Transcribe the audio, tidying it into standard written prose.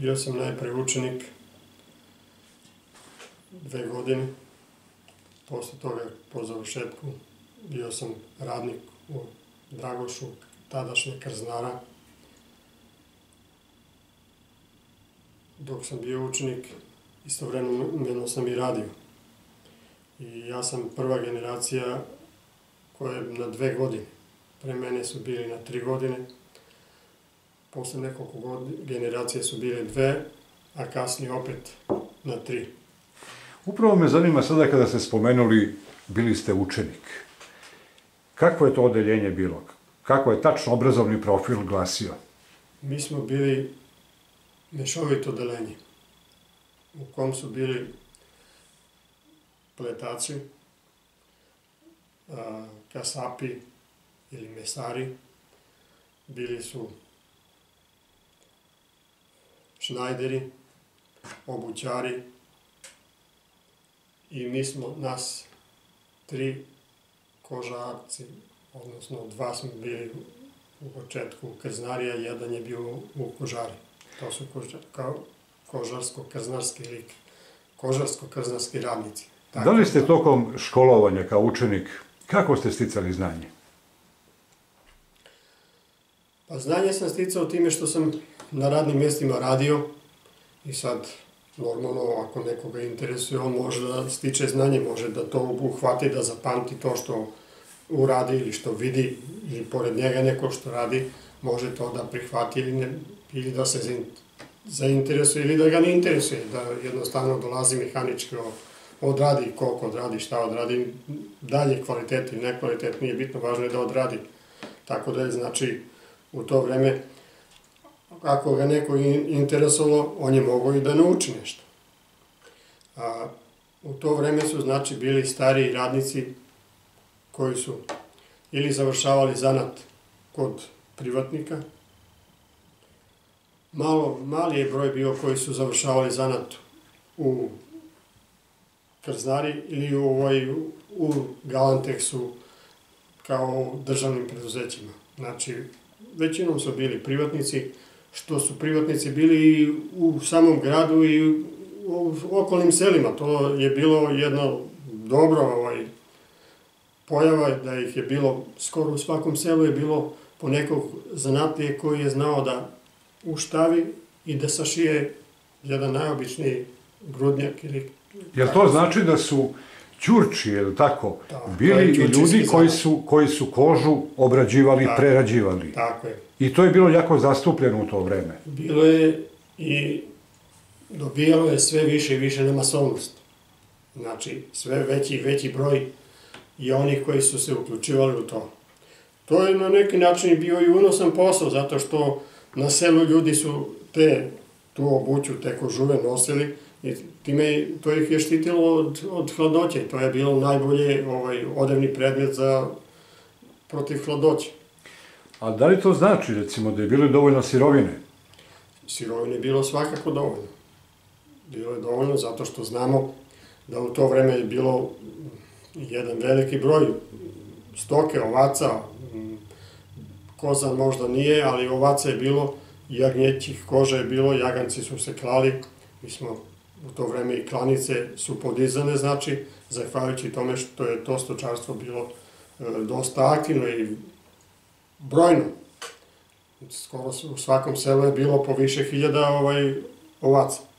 Bio sam najprej učenik 2 godine. Posle toga, po završetku, bio sam radnik u Dragošu, tadašnje krznara. Dok sam bio učenik, istovremeno sam i radio. I ja sam prva generacija koja je na 2 godine. Pre mene su bili na 3 godine. Posle nekoliko generacije su bile 2, a kasnije opet na 3. Upravo me zanima sada kada ste spomenuli, bili ste učenik. Kakvo je to odeljenje bilo? Kako je tačno obrazovni profil glasio? Mi smo bili mešovito odeljenje, u kom su bili pletači, kasapi ili mesari, bili su šnajderi, obućari i mi smo, nas 3 kožarci, odnosno 2 smo bili u početku krznarija, 1 je bio u kožari. To su kožarsko-krznarski ili kožarsko-krznarski radnici. Da li ste tokom školovanja kao učenik, kako ste sticali znanje? Pa znanje sam sticao time što sam na radnim mjestima radio i sad, normalno, ako nekoga interesuje, on može da stiče znanje, može da to uhvati, da zapamti to što uradi ili što vidi, ili pored njega neko što radi, može to da prihvati ili da se zainteresuje ili da ga ne interesuje, da jednostavno dolazi mehanički, odradi koliko odradi, šta odradi, dalje kvalitet ili nekvalitet, nije bitno, važno je da odradi. Tako da je, znači, u to vreme, ako ga neko interesovalo, on je mogao i da nauči nešto. U to vreme su, znači, bili stariji radnici koji su ili završavali zanat kod privatnika, mali je broj bio koji su završavali zanat u krznari ili u Galanteksu kao državnim preduzećima. Znači, većinom su bili privatnici, što su privatnici bili i u samom gradu i u okolnim selima. To je bilo jedno dobro pojava, da ih je bilo, skoro u svakom selu je bilo po nekog zanatlije koji je znao da uštavi i da sašije jedan najobičniji grudnjak ili... Jer to znači da su ćurči, je li tako, bili i ljudi koji su kožu obrađivali, prerađivali. Tako je. I to je bilo jako zastupljeno u to vreme. Bilo je i dobijalo je sve više i više na masovnost. Znači, sve veći i veći broj i onih koji su se uključivali u to. To je na neki način bio i unosan posao, zato što na selu ljudi su tu obuću, te kožuve nosili i time to ih je štitilo od hladnoće. To je bilo najbolje odevni predmet protiv hladnoće. A da li to znači, recimo, da je bilo dovoljno sirovine? Sirovine je bilo svakako dovoljno. Bilo je dovoljno zato što znamo da u to vreme je bilo jedan veliki broj stoke, ovaca, koza možda nije, ali ovaca je bilo, jagnjećih koža je bilo, jaganci su se klali, mi smo u to vreme i klanice su podizane, znači, zahvaljujući tome što je to stočarstvo bilo dosta aktivno i brojno. Skoro u svakom selu je bilo po više hiljada ovaca.